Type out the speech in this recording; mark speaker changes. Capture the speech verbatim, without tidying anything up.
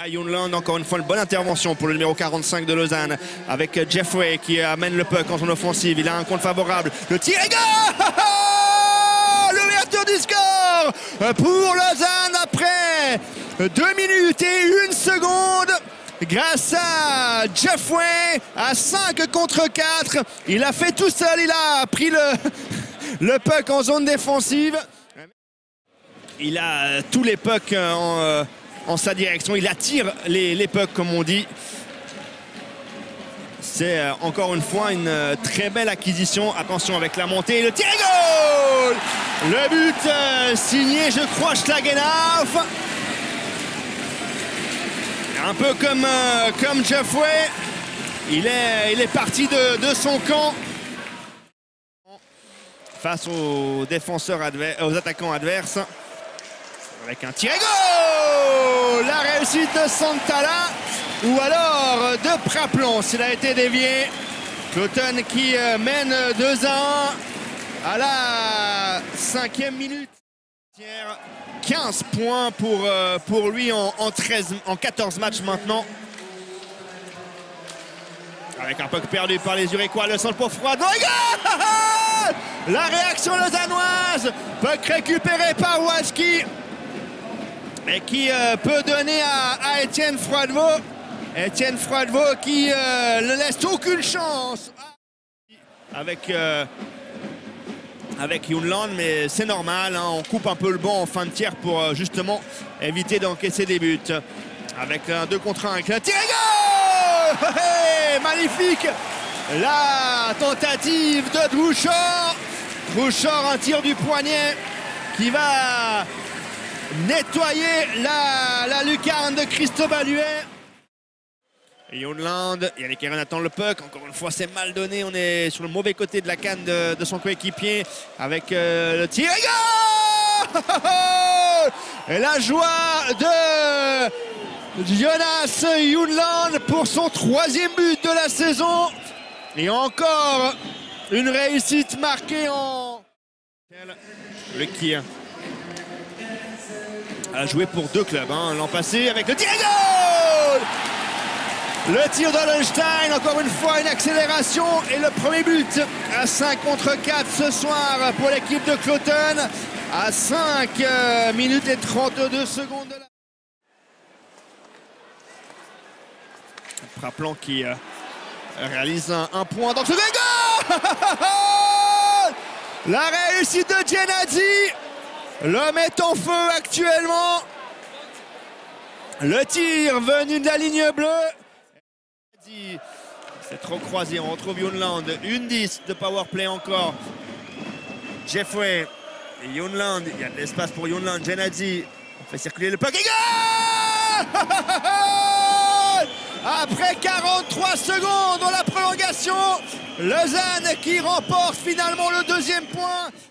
Speaker 1: À Yunland, encore une fois, une bonne intervention pour le numéro quarante-cinq de Lausanne avec Jeffrey qui amène le puck en zone offensive. Il a un compte favorable. Le tir est goal! L'ouverture du score pour Lausanne après deux minutes et une seconde. Grâce à Jeffrey à cinq contre quatre. Il a fait tout seul. Il a pris le, le puck en zone défensive. Il a tous les pucks en... en sa direction, il attire les, les pucks comme on dit. C'est euh, encore une fois une euh, très belle acquisition. Attention avec la montée, le tir et goal. Le but euh, signé, je crois, Schlagenhoff. Un peu comme, euh, comme Jeffrey, il est, il est parti de, de son camp face aux défenseurs adverses, aux attaquants adverses. Avec un tir et goal! La réussite de Santala ou alors de Praplon s'il a été dévié. Cloton qui mène deux à un à la cinquième minute. quinze points pour, pour lui en, en, treize, en quatorze matchs maintenant. Avec un puck perdu par les Uriquois, le centre pour Froidevaux. La réaction lausannoise. Puck récupéré par Waski. Et qui euh, peut donner à, à Étienne Froidevaux. Étienne Froidevaux qui euh, ne laisse aucune chance avec, euh, avec Yunland, mais c'est normal, hein, on coupe un peu le banc en fin de tiers pour euh, justement éviter d'encaisser des buts. Avec un deux contre un, avec un tir et goal! Hey, magnifique! La tentative de Drouchard. Drouchard, un tir du poignet qui va nettoyer la, la lucarne de Christophe Baluet. Yunland, Yannick Heron attend le puck. Encore une fois, c'est mal donné. On est sur le mauvais côté de la canne de, de son coéquipier avec euh, le tir. Et goal! Et la joie de Jonas Yunland pour son troisième but de la saison. Et encore une réussite marquée en... Le Kier a joué pour deux clubs hein, l'an passé avec le tir et goal! Le tir d'Ollenstein, encore une fois une accélération et le premier but à cinq contre quatre ce soir pour l'équipe de Cloton à cinq minutes et trente-deux secondes. De la... Praplon qui euh, réalise un, un point dans ce goal! La réussite de Genadzi. L'homme est en feu actuellement. Le tir venu de la ligne bleue. C'est trop croisé. On retrouve Yunland. Une dix de powerplay encore. Jeffrey et Yunland. Il y a de l'espace pour Yunland. Genadzi. On fait circuler le puck. Après quarante-trois secondes dans la prolongation. Lausanne qui remporte finalement le deuxième point.